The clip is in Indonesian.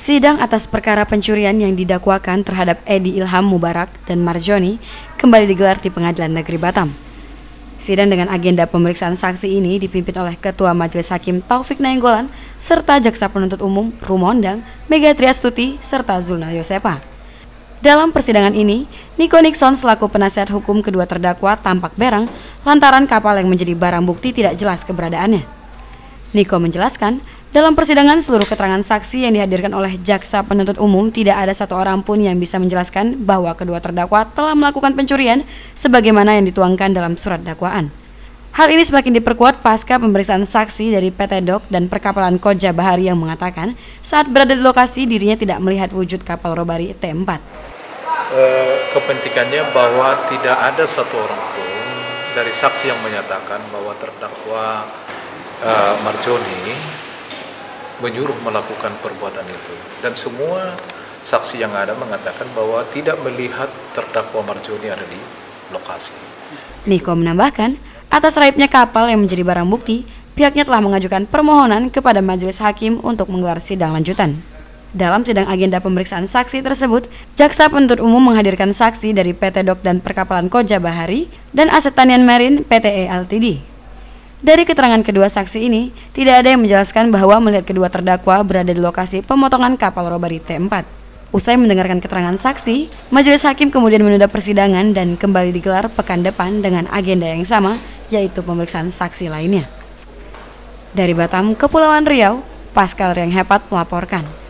Sidang atas perkara pencurian yang didakwakan terhadap Edi Ilham Mubarak dan Marjoni kembali digelar di Pengadilan Negeri Batam. Sidang dengan agenda pemeriksaan saksi ini dipimpin oleh Ketua Majelis Hakim Taufik Nainggolan serta Jaksa Penuntut Umum Rumondang, Mega Triastuti, serta Zulna Yosepa. Dalam persidangan ini, Nico Nixon selaku penasihat hukum kedua terdakwa tampak berang lantaran kapal yang menjadi barang bukti tidak jelas keberadaannya. Nico menjelaskan, dalam persidangan seluruh keterangan saksi yang dihadirkan oleh Jaksa Penuntut Umum tidak ada satu orang pun yang bisa menjelaskan bahwa kedua terdakwa telah melakukan pencurian sebagaimana yang dituangkan dalam surat dakwaan. Hal ini semakin diperkuat pasca pemeriksaan saksi dari PT Dok dan Perkapalan Koja Bahari yang mengatakan saat berada di lokasi dirinya tidak melihat wujud kapal Robari T4. Kepentingannya bahwa tidak ada satu orang pun dari saksi yang menyatakan bahwa terdakwa Marjoni menyuruh melakukan perbuatan itu, dan semua saksi yang ada mengatakan bahwa tidak melihat terdakwa Marjoni ada di lokasi. Nico menambahkan, atas raibnya kapal yang menjadi barang bukti, pihaknya telah mengajukan permohonan kepada Majelis Hakim untuk menggelar sidang lanjutan. Dalam sidang agenda pemeriksaan saksi tersebut, Jaksa Penuntut Umum menghadirkan saksi dari PT Dok dan Perkapalan Koja Bahari dan Aset Tanian Marine PTE Ltd. Dari keterangan kedua saksi ini, tidak ada yang menjelaskan bahwa melihat kedua terdakwa berada di lokasi pemotongan kapal Robari T4. Usai mendengarkan keterangan saksi, Majelis Hakim kemudian menunda persidangan dan kembali digelar pekan depan dengan agenda yang sama, yaitu pemeriksaan saksi lainnya. Dari Batam, Kepulauan Riau, Pascal Riang Hepat melaporkan.